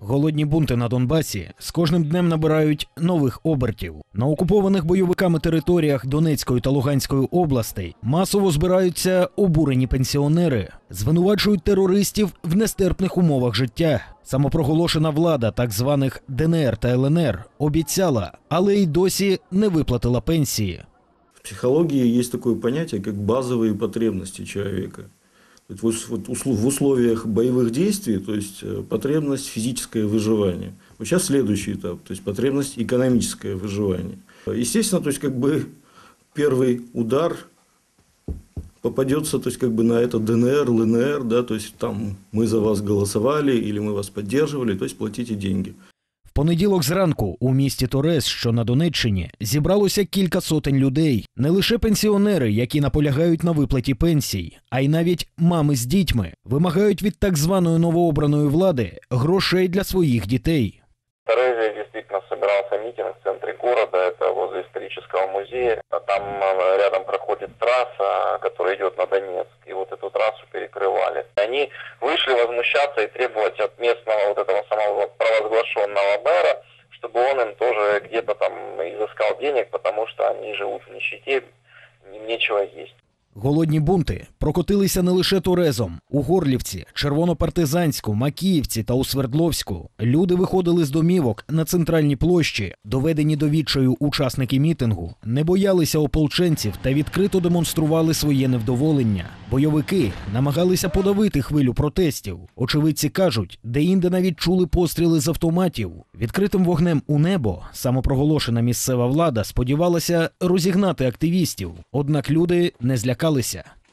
Голодні бунти на Донбасі з кожним днем набирають нових обертів. На окупованих бойовиками територіях Донецької та Луганської областей масово збираються обурені пенсіонери, звинувачують терористів в нестерпних умовах життя. Самопроголошена влада так званих ДНР та ЛНР обіцяла, але й досі не виплатила пенсії. В психологии есть такое понятие, как базовые потребности человека. В условиях боевых действий, то есть потребность физическое выживание. Вот сейчас следующий этап, то есть потребность экономическое выживание. Естественно, то есть первый удар попадется, то есть на это ДНР, ЛНР, да, то есть там мы за вас голосовали или мы вас поддерживали, то есть платите деньги. В понеділок зранку у місті Торез, що на Донеччині, зібралося кілька сотень людей. Не лише пенсіонери, які наполягають на виплаті пенсій, а й навіть мами з дітьми вимагають від так званої новообраної влади грошей для своїх дітей. В Торезе действительно собирался митинг в центре города, это возле исторического музея. Там рядом проходит трасса, которая идет на Донецк, и вот эту трассу перекрывали. Они вышли возмущаться и требовать от местного вот этого самого провозглашенного мэра, чтобы он им тоже где-то там изыскал денег, потому что они живут в нищете, им нечего есть. Голодні бунти прокотилися не лише Торезом. У Горлівці, Червонопартизанську, Макіївці та у Свердловську люди виходили з домівок на центральній площі. Доведені до відчаю учасники мітингу не боялися ополченців та відкрито демонстрували своє невдоволення. Бойовики намагалися подавити хвилю протестів. Очевидці кажуть, деінде навіть чули постріли з автоматів. Відкритим вогнем у небо самопроголошена місцева влада сподівалася розігнати активістів. Однак люди не злякалися.